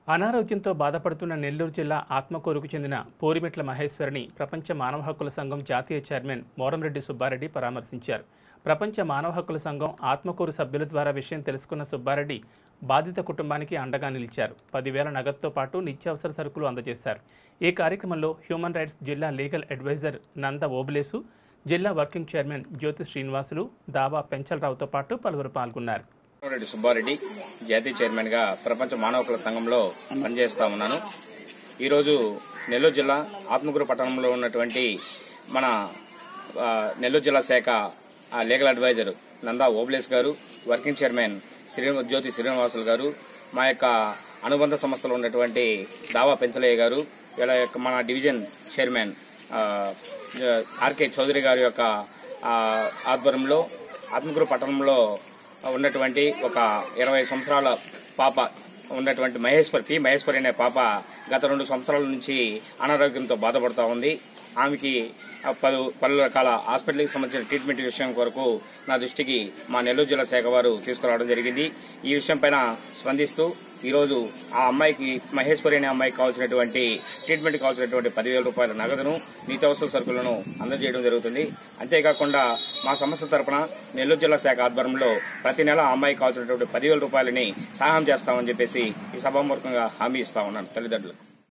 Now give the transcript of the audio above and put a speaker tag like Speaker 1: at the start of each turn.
Speaker 1: అనారోగ్యంతో బాధపడుతున్న నెల్లూరు జిల్లా ఆత్మకూరుకు చెందిన పోరిమెట్ల మహేశ్వరిని ప్రపంచ మానవ హక్కుల సంఘం జాతీయ చైర్మన్ మోరంరెడ్డి సుబ్బారెడ్డి పరామర్శించారు. ప్రపంచ మానవ హక్కుల సంఘం ఆత్మకూరు సభ్యుల ద్వారా విషయం తెలుసుకున్న సుబ్బారెడ్డి బాధిత కుటుంబానికి అండగా నిలిచారు. 10,000 నగదుతో పాటు నిత్యావసర సరుకులు అందజేశారు. ఈ కార్యక్రమంలో హ్యూమన్ రైట్స్ జిల్లా లీగల్ అడ్వైజర్ నంద ఓబులేసు, జిల్లా వర్కింగ్ చైర్మన్ జ్యోతి శ్రీనివాసులు, దావా పెంచలరావుతో పాటు పలువురు పాల్గొన్నారు.
Speaker 2: రెడ్డి సుబ్బారెడ్డి జాతీయ చైర్మన్ గా ప్రపంచ మానవ హక్కుల సంఘంలో పనిచేస్తా ఉన్నాను. ఈరోజు నెల్లూరు జిల్లా ఆత్మకూరు పట్టణంలో ఉన్నటువంటి మన నెల్లూరు జిల్లా శాఖ లీగల్ అడ్వైజర్ నందా ఓబ్లేస్ గారు, వర్కింగ్ చైర్మన్ జ్యోతి శ్రీనివాసులు గారు, మా యొక్క అనుబంధ సంస్థలో ఉన్నటువంటి దావా పెంచలయ్య గారు, వీళ్ళ యొక్క మన డివిజన్ చైర్మన్ ఆర్కే చౌదరి గారి యొక్క ఆధ్వర్యంలో ఆత్మకూరు పట్టణంలో ఉన్నటువంటి ఒక 20 సంవత్సరాల పాప ఉన్నటువంటి మహేశ్వరి అనే పాప గత 2 సంవత్సరాల నుంచి అనారోగ్యంతో బాధపడుతూ ఉంది. ఆమెకి పలు రకాల హాస్పిటల్కి సంబంధించిన ట్రీట్మెంట్ విషయం కొరకు నా దృష్టికి మా నెల్లూరు జిల్లా శాఖ వారు తీసుకురావడం జరిగింది. ఈ విషయం పైన స్పందిస్తూ ఈరోజు ఆ అమ్మాయికి మహేశ్వరి అనే అమ్మాయికి కావాల్సినటువంటి ట్రీట్మెంట్ కావాల్సినటువంటి 10,000 రూపాయల నగదును, నిత్యావసర సరుకులను అందజేయడం జరుగుతుంది. అంతేకాకుండా మా సంస్థ తరఫున నెల్లూరు జిల్లా శాఖ ఆధ్వర్యంలో ప్రతి నెల ఆ అమ్మాయికి కావాల్సినటువంటి 10,000 రూపాయలని సహాయం చేస్తామని చెప్పేసి ఈ సభాముఖంగా హామీ ఇస్తా ఉన్నాను తల్లిదండ్రులకు.